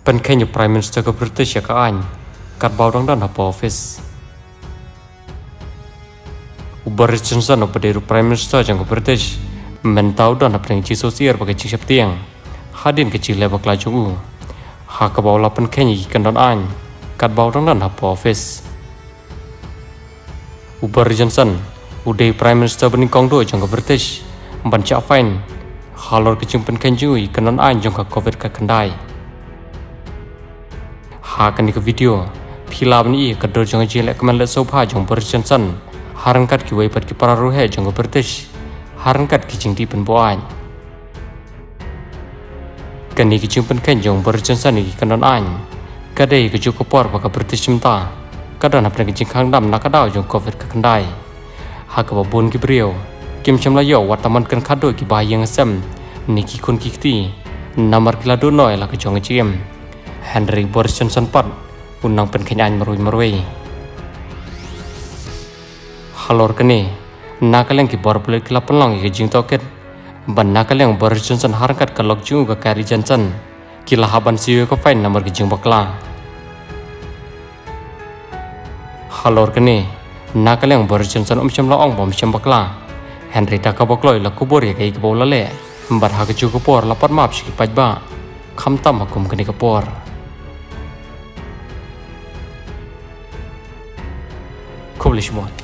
เป็นแค่อยู่ Prime Minister กับ British กับอันกัดเบาดังด้านหับออฟฟิศBoris Johnson อุปเดรุ Prime Minister จังกับ British มันเต้าด้านหับเพลงจีโซเซียร์บางจิงเชปเตียงหาดินกับจีเลบกลายจงหากกับเบาเราเป็นแค่ยี่กันด้านอันกัดเบาดังด้านหับออฟฟิศBoris Johnson อุเด Prime Minister เป็นกองด้วยจังกับ British บัญชีไฟน์ฮาลอร์กับจิงเป็นแค่ยี่กันด้านอันจังกับ COVID กันได้หากันในวิดีโอพิลาบนี้กระโดดจงจีเล็กมันเลือดโซฟาจงบริจันสันฮารันกัดกิไว้ปัดกิปารารูเฮจงกับบริติชฮารันกัดกิจิงที่เป็นบัวอันกันนี้กิจิงเป็นแค่จงบริจันสันอีกกันนอันก็ได้กิจุกปอร์บักบริติชมิตาก็ได้นับเป็นกิจิงข้างดำนักดาวจงโควิดกันได้หากว่าบุญกิเปรียวกิมชมลายวัดตมันกันคัดโดยกิบายยังเซมนี่กิคนกิตีนามาร์กิลาดูน้อยละกิจงจิมHenry Boris Johnson pun undang penkenyan merui. Halor kini, nakal yang kibar pelik kelap pelang ke jing toket, ban nakal yang Boris Johnson harkat ke lok jung ke Carrie Johnson, kila haban siu ke fine nomor ke jing bakla. Halor kini, nakal yang Boris Johnson sham bom sham bakla, Henry tak bakloi la kubur ya ke bola le, bar hak cukup por lapar map sih pajba, kam tam hakum kini kapor. Cool semua.